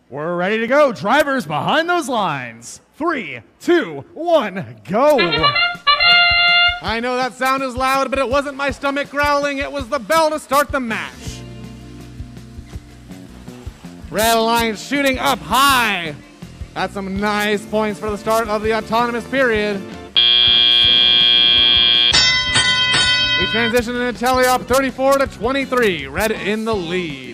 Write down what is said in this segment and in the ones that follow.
We're ready to go. Drivers behind those lines. 3, 2, 1, go. I know that sound is loud, but it wasn't my stomach growling. It was the bell to start the match. Red Alliance shooting up high. That's some nice points for the start of the autonomous period. We transition into teleop 34 to 23. Red in the lead.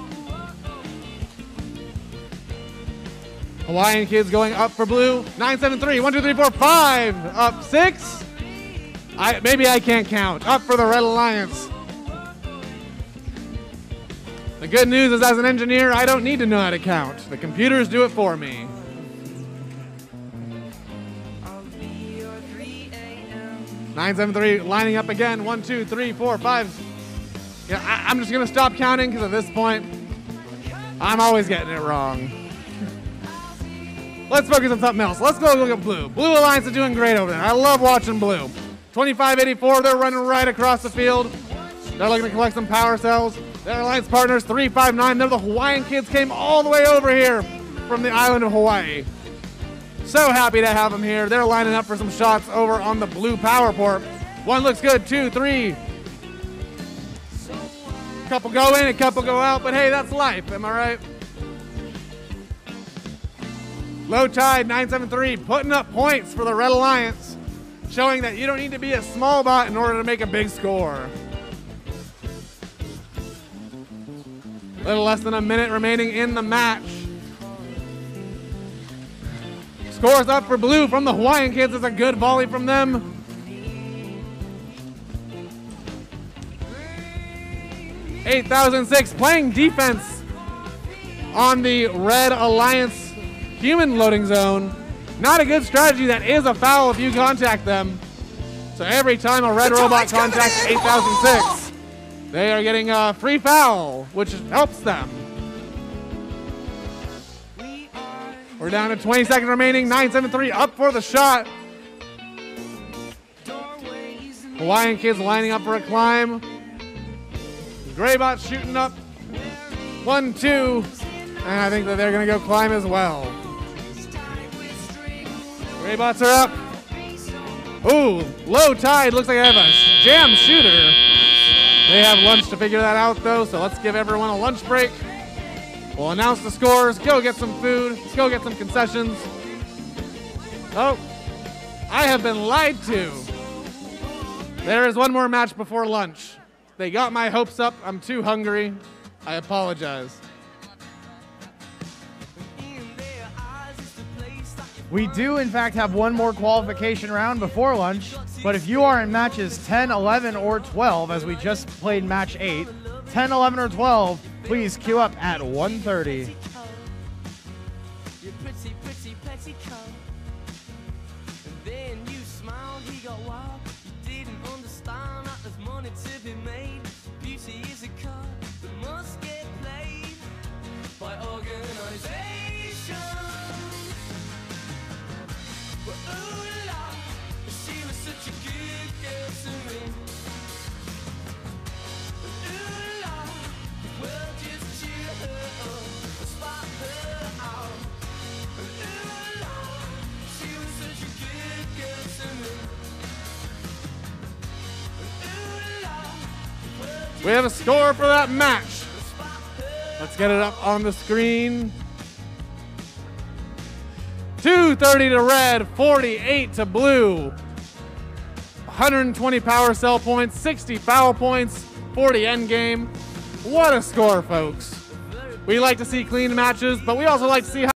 Hawaiian Kids going up for blue. 973. 1, 2, 3, 4, 5. Up 6. Maybe I can't count. Up for the Red Alliance. The good news is, as an engineer, I don't need to know how to count. The computers do it for me. Nine, 7, 3, lining up again. 1, 2, 3, 4, 5. Yeah, I'm just gonna stop counting because at this point, I'm always getting it wrong. Let's focus on something else. Let's go look at blue. Blue Alliance is doing great over there. I love watching blue. 2584, they're running right across the field. They're looking to collect some power cells. Their alliance partners, 359. They're the Hawaiian Kids, came all the way over here from the island of Hawaii. So happy to have them here. They're lining up for some shots over on the blue power port. One looks good, 2, 3. A couple go in, a couple go out, but hey, that's life, am I right? Low Tide 973 putting up points for the Red Alliance, showing that you don't need to be a small bot in order to make a big score. A little less than a minute remaining in the match. Scores up for blue from the Hawaiian Kids. It's a good volley from them. $8,006 playing defense on the Red Alliance human loading zone. Not a good strategy. That is a foul if you contact them. So every time a red robot contacts 8006, they are getting a free foul, which helps them. We're down to 20 seconds remaining. 973 up for the shot. Hawaiian Kids lining up for a climb. Graybot shooting up. 1, 2, and I think that they're gonna go climb as well. Graybots are up. Ooh, Low Tide looks like they have a jam shooter. They have lunch to figure that out though, so let's give everyone a lunch break. We'll announce the scores, go get some food, let's go get some concessions. Oh, I have been lied to. There is one more match before lunch. They got my hopes up, I'm too hungry. I apologize. We do, in fact, have one more qualification round before lunch, but if you are in matches 10, 11, or 12, as we just played match 8, 10, 11, or 12, please queue up at 1:30. We have a score for that match. Let's get it up on the screen. 230 to red, 48 to blue. 120 power cell points, 60 foul points, 40 end game. What a score, folks. We like to see clean matches, but we also like to see